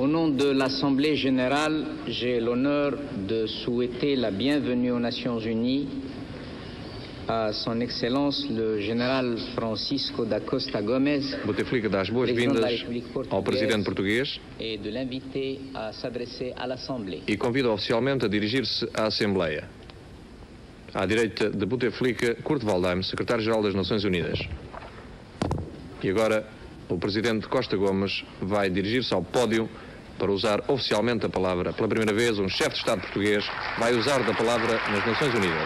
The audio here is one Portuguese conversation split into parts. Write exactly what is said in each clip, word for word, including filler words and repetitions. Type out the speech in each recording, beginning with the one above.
Au nom de l'Assemblée générale, j'ai l'honneur de souhaiter la bienvenue aux Nations Unies à Son Excellence le Général Francisco da Costa Gomes, Bouteflika dá as boas-vindas ao Presidente português et de l'inviter à s'adresser à l'Assemblée. e convida oficialmente a dirigir-se à Assembleia. À direita de Bouteflika, Kurt Waldheim, Secretário-Geral das Nações Unidas. E agora, o Presidente Costa Gomes vai dirigir-se ao pódio para usar oficialmente a palavra. Pela primeira vez, um chefe de Estado português vai usar da palavra nas Nações Unidas.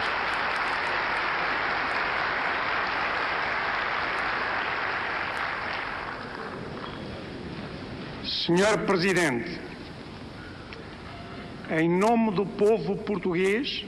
Senhor Presidente, em nome do povo português,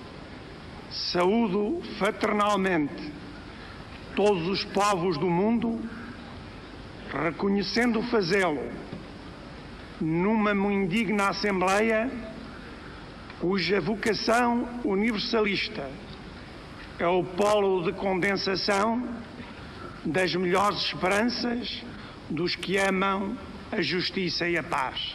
saúdo fraternalmente todos os povos do mundo, reconhecendo fazê-lo numa indigna Assembleia cuja vocação universalista é o polo de condensação das melhores esperanças dos que amam a justiça e a paz.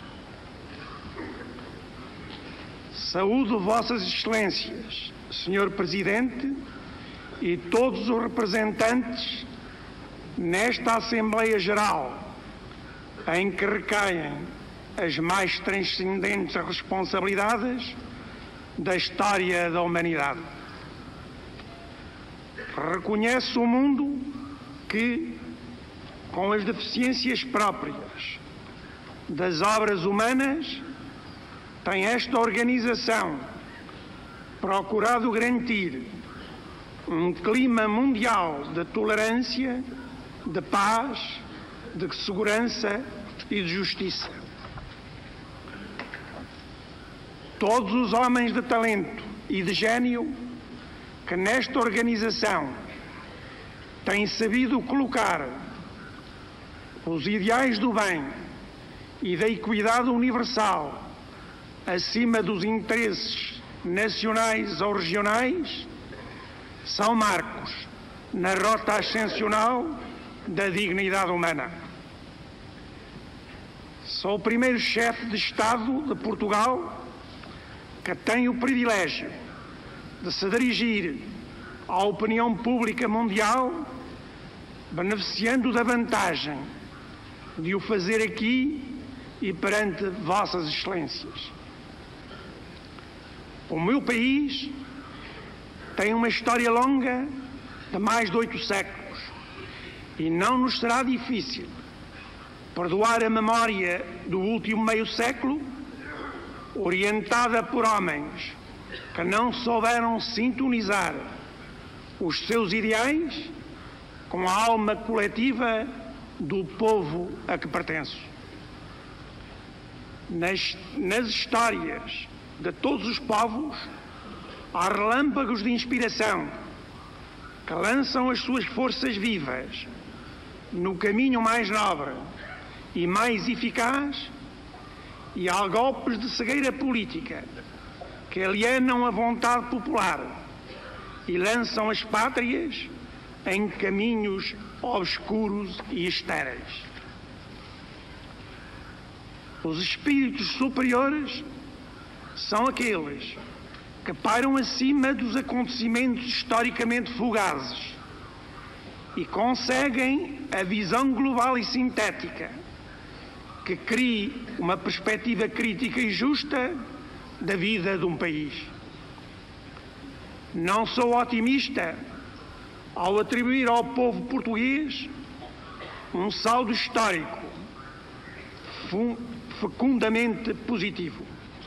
Saúdo Vossas Excelências, Senhor Presidente, e todos os representantes nesta Assembleia Geral, em que recaem as mais transcendentes responsabilidades da história da humanidade. Reconhece o mundo que, com as deficiências próprias das obras humanas, tem esta organização procurado garantir um clima mundial de tolerância, de paz, de segurança e de justiça. Todos os homens de talento e de gênio que nesta organização têm sabido colocar os ideais do bem e da equidade universal acima dos interesses nacionais ou regionais, são marcos na rota ascensional da dignidade humana. Sou o primeiro chefe de Estado de Portugal que tem o privilégio de se dirigir à opinião pública mundial, beneficiando da vantagem de o fazer aqui e perante Vossas Excelências. O meu país tem uma história longa de mais de oito séculos e não nos será difícil perdoar a memória do último meio século, orientada por homens que não souberam sintonizar os seus ideais com a alma coletiva do povo a que pertenço. Nas, nas histórias de todos os povos, há relâmpagos de inspiração que lançam as suas forças vivas no caminho mais nobre e mais eficaz, e há golpes de cegueira política que alienam a vontade popular e lançam as pátrias em caminhos obscuros e estéreis. Os espíritos superiores são aqueles que pairam acima dos acontecimentos historicamente fugazes e conseguem a visão global e sintética que crie uma perspectiva crítica e justa da vida de um país. Não sou otimista ao atribuir ao povo português um saldo histórico fecundamente positivo.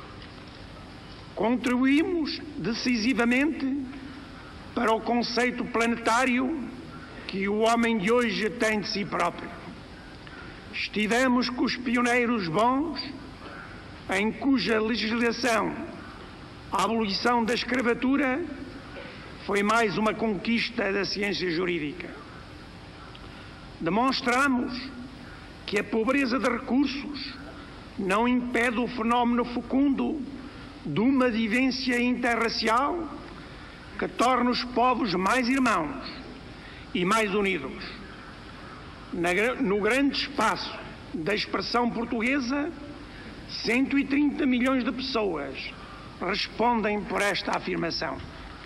Contribuímos decisivamente para o conceito planetário que o homem de hoje tem de si próprio. Estivemos com os pioneiros bons, em cuja legislação a abolição da escravatura foi mais uma conquista da ciência jurídica. Demonstramos que a pobreza de recursos não impede o fenómeno fecundo de uma vivência interracial que torna os povos mais irmãos e mais unidos. Na, no grande espaço da expressão portuguesa, cento e trinta milhões de pessoas respondem por esta afirmação.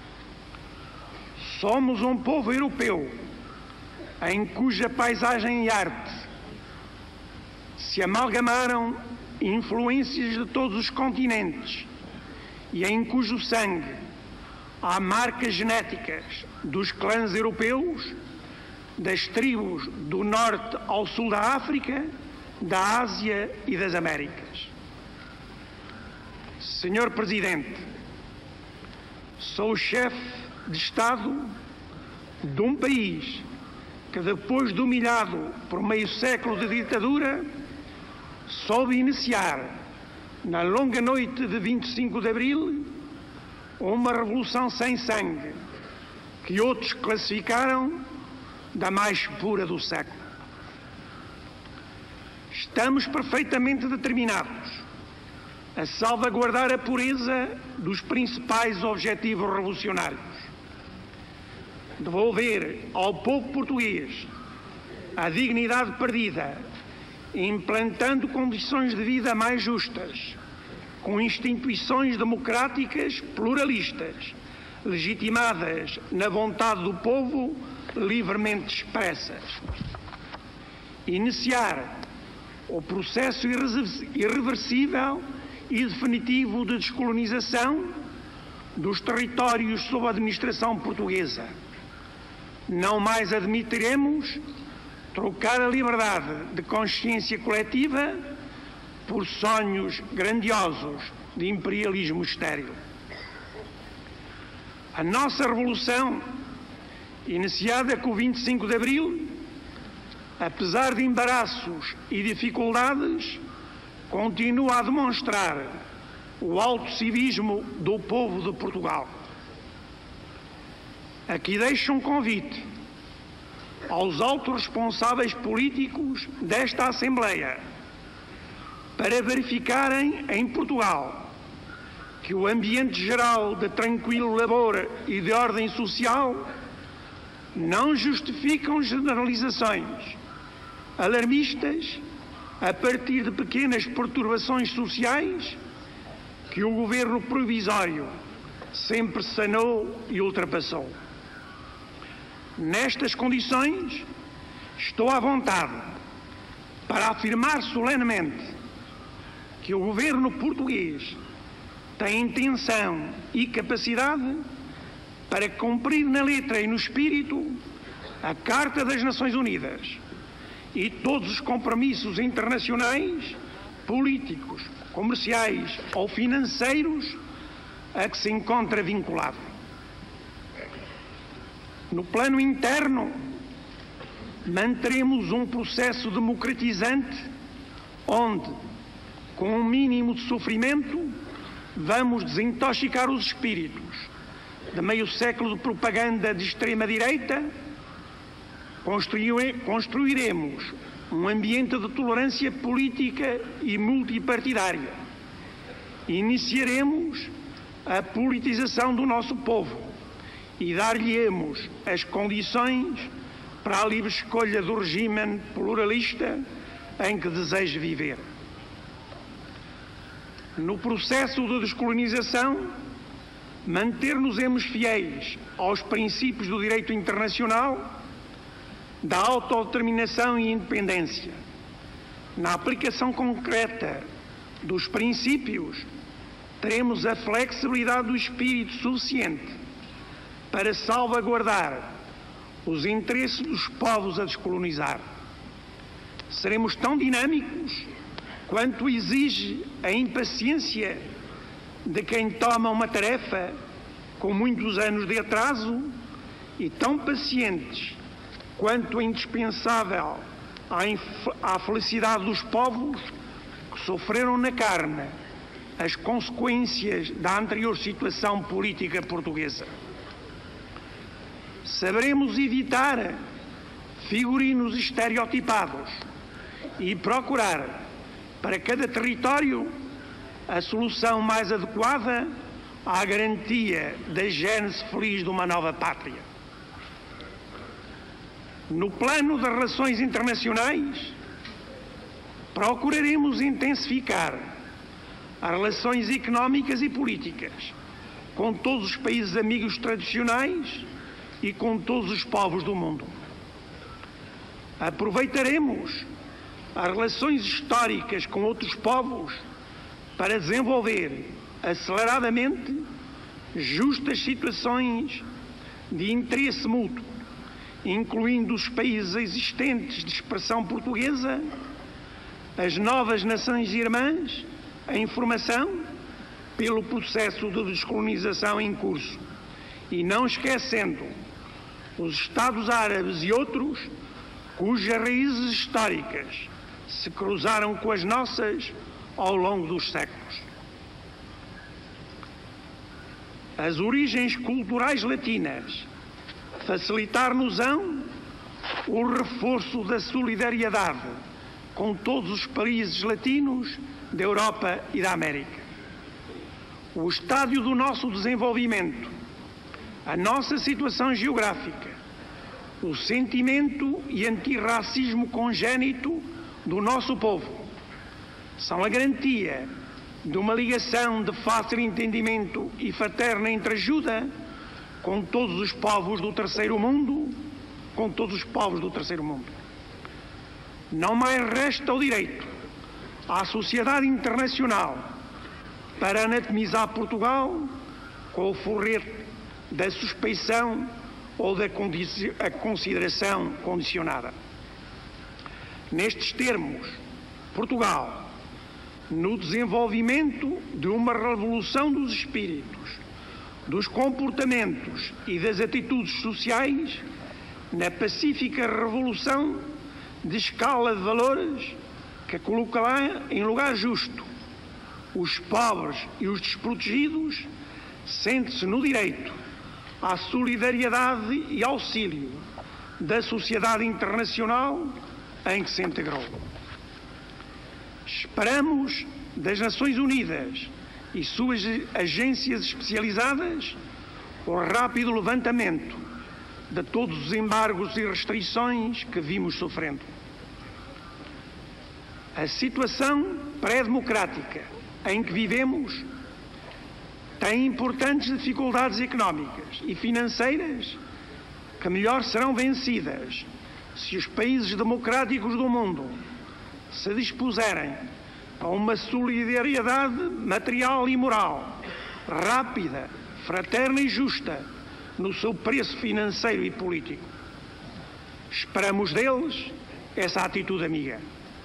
Somos um povo europeu em cuja paisagem e arte se amalgamaram influências de todos os continentes e em cujo sangue há marcas genéticas dos clãs europeus, das tribos do norte ao sul da África, da Ásia e das Américas. Senhor Presidente, sou chefe de Estado de um país que, depois de humilhado por meio século de ditadura, soube iniciar, na longa noite de vinte e cinco de abril, uma revolução sem sangue, que outros classificaram da mais pura do século. Estamos perfeitamente determinados a salvaguardar a pureza dos principais objetivos revolucionários, devolver ao povo português a dignidade perdida, implantando condições de vida mais justas, com instituições democráticas pluralistas, legitimadas na vontade do povo livremente expressas. Iniciar o processo irreversível e definitivo de descolonização dos territórios sob a administração portuguesa. Não mais admitiremos trocar a liberdade de consciência coletiva por sonhos grandiosos de imperialismo estéril. A nossa revolução, iniciada com o vinte e cinco de abril, apesar de embaraços e dificuldades, continua a demonstrar o alto civismo do povo de Portugal. Aqui deixo um convite aos altos responsáveis políticos desta Assembleia para verificarem em Portugal que o ambiente geral de tranquilo labor e de ordem social não justificam generalizações alarmistas a partir de pequenas perturbações sociais que o governo provisório sempre sanou e ultrapassou. Nestas condições, estou à vontade para afirmar solenemente que o governo português tem intenção e capacidade para cumprir na letra e no espírito a Carta das Nações Unidas e todos os compromissos internacionais, políticos, comerciais ou financeiros a que se encontra vinculado. No plano interno, manteremos um processo democratizante onde, com um mínimo de sofrimento, vamos desintoxicar os espíritos de meio século de propaganda de extrema-direita. Construiremos um ambiente de tolerância política e multipartidária. Iniciaremos a politização do nosso povo e dar-lhe-emos as condições para a livre escolha do regime pluralista em que deseja viver. No processo de descolonização, manter-nos-emos fiéis aos princípios do direito internacional, da autodeterminação e independência. Na aplicação concreta dos princípios, teremos a flexibilidade do espírito suficiente para salvaguardar os interesses dos povos a descolonizar. Seremos tão dinâmicos quanto exige a impaciência de quem toma uma tarefa com muitos anos de atraso e tão pacientes quanto é indispensável à felicidade dos povos que sofreram na carne as consequências da anterior situação política portuguesa. Saberemos evitar figurinos estereotipados e procurar, para cada território, a solução mais adequada à garantia da gênese feliz de uma nova pátria. No plano das relações internacionais, procuraremos intensificar as relações económicas e políticas com todos os países amigos tradicionais e com todos os povos do mundo. Aproveitaremos as relações históricas com outros povos para desenvolver aceleradamente justas situações de interesse mútuo, incluindo os países existentes de expressão portuguesa, as novas nações irmãs, a informação pelo processo de descolonização em curso, e não esquecendo os Estados Árabes e outros cujas raízes históricas se cruzaram com as nossas ao longo dos séculos. As origens culturais latinas facilitar-nos-ão o reforço da solidariedade com todos os países latinos da Europa e da América. O estádio do nosso desenvolvimento, a nossa situação geográfica, o sentimento e antirracismo congénito do nosso povo são a garantia de uma ligação de fácil entendimento e fraterna entreajuda com todos os povos do terceiro mundo, com todos os povos do terceiro mundo. Não mais resta o direito à sociedade internacional para anatomizar Portugal com o forrete da suspeição ou da condi- a consideração condicionada. Nestes termos, Portugal, no desenvolvimento de uma revolução dos espíritos, dos comportamentos e das atitudes sociais, na pacífica revolução de escala de valores que colocará em lugar justo os pobres e os desprotegidos, sente-se no direito à solidariedade e auxílio da sociedade internacional em que se integrou. Esperamos das Nações Unidas e suas agências especializadas o rápido levantamento de todos os embargos e restrições que vimos sofrendo. A situação pré-democrática em que vivemos tem importantes dificuldades económicas e financeiras que melhor serão vencidas se os países democráticos do mundo se dispuserem a uma solidariedade material e moral rápida, fraterna e justa no seu preço financeiro e político. Esperamos deles essa atitude amiga.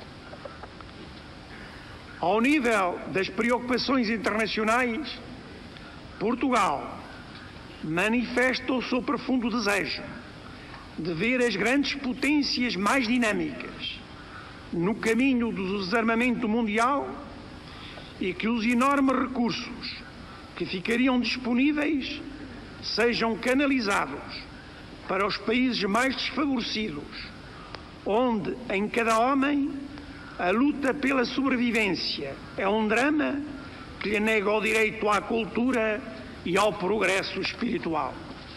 Ao nível das preocupações internacionais, Portugal manifesta o seu profundo desejo de ver as grandes potências mais dinâmicas no caminho do desarmamento mundial e que os enormes recursos que ficariam disponíveis sejam canalizados para os países mais desfavorecidos, onde em cada homem a luta pela sobrevivência é um drama que lhe nega o direito à cultura e ao progresso espiritual.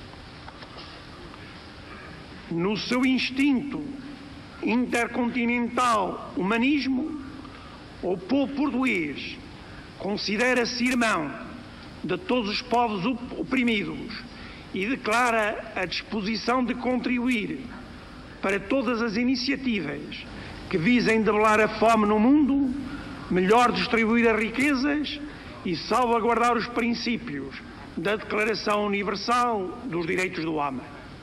No seu instinto intercontinental humanismo, o povo português considera-se irmão de todos os povos oprimidos e declara a disposição de contribuir para todas as iniciativas que visem debelar a fome no mundo, melhor distribuir as riquezas e salvaguardar os princípios da Declaração Universal dos Direitos do Homem.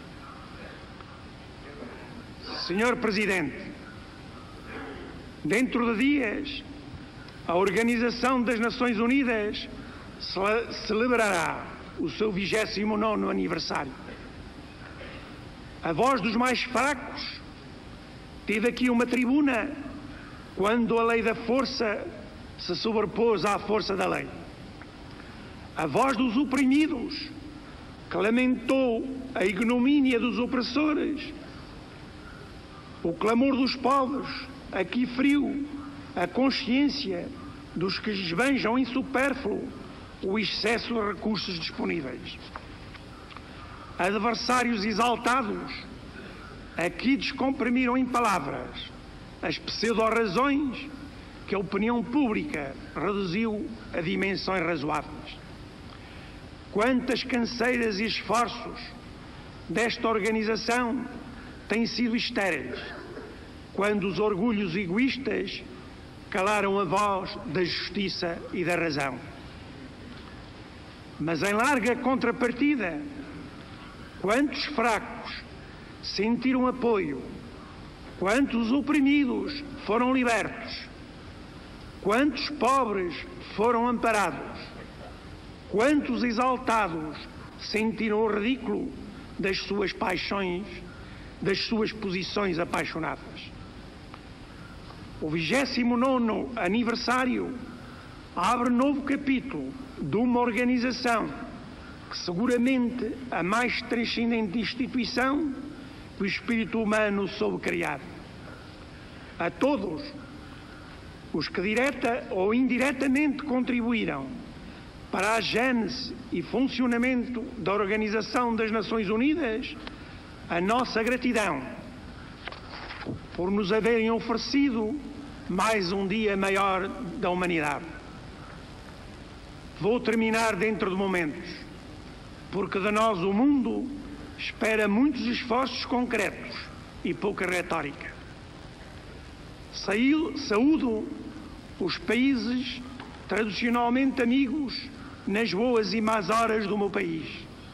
senhor Presidente, dentro de dias, a Organização das Nações Unidas celebrará o seu vigésimo nono aniversário. A voz dos mais fracos teve aqui uma tribuna quando a lei da força se sobrepôs à força da lei. A voz dos oprimidos, que lamentou a ignomínia dos opressores. O clamor dos povos, aqui feriu a consciência dos que esbanjam em supérfluo o excesso de recursos disponíveis. Adversários exaltados, aqui descomprimiram em palavras as pseudo-razões que a opinião pública reduziu a dimensões razoáveis. Quantas canseiras e esforços desta organização têm sido estéreis, quando os orgulhos egoístas calaram a voz da justiça e da razão. Mas em larga contrapartida, quantos fracos sentiram apoio, quantos oprimidos foram libertos, quantos pobres foram amparados, quantos exaltados sentiram o ridículo das suas paixões, das suas posições apaixonadas. O vigésimo nono aniversário abre novo capítulo de uma organização que seguramente a mais transcendente instituição que o espírito humano soube criar. A todos os que direta ou indiretamente contribuíram para a gênese e funcionamento da Organização das Nações Unidas, a nossa gratidão por nos haverem oferecido mais um dia maior da humanidade. Vou terminar dentro de momentos, porque de nós o mundo espera muitos esforços concretos e pouca retórica. Saúdo os países tradicionalmente amigos nas boas e más horas do meu país.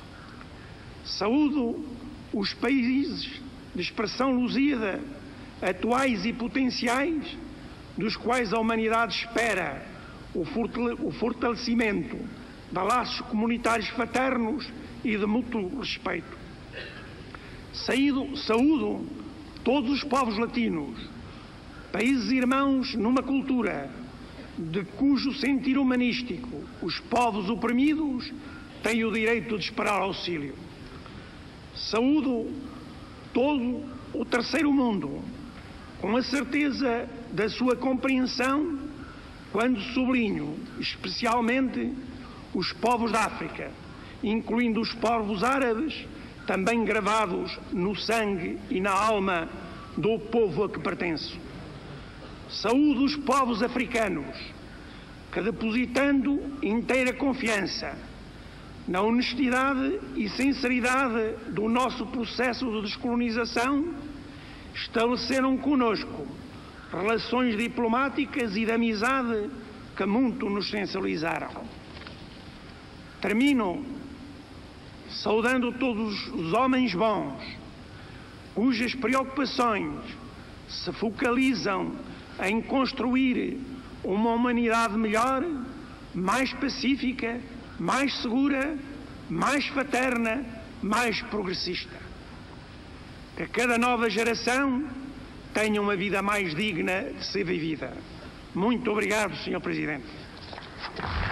Saúdo os países de expressão luzida, atuais e potenciais, dos quais a humanidade espera o fortalecimento de laços comunitários fraternos e de mútuo respeito. Saúdo todos os povos latinos, países irmãos numa cultura, de cujo sentir humanístico os povos oprimidos têm o direito de esperar auxílio. Saúdo todo o terceiro mundo, com a certeza da sua compreensão, quando sublinho especialmente os povos da África, incluindo os povos árabes, também gravados no sangue e na alma do povo a que pertenço. Saúdo os povos africanos, que, depositando inteira confiança na honestidade e sinceridade do nosso processo de descolonização, estabeleceram conosco relações diplomáticas e de amizade que muito nos sensibilizaram. Termino saudando todos os homens bons, cujas preocupações se focalizam em construir uma humanidade melhor, mais pacífica, mais segura, mais fraterna, mais progressista. Que cada nova geração tenha uma vida mais digna de ser vivida. Muito obrigado, senhor Presidente.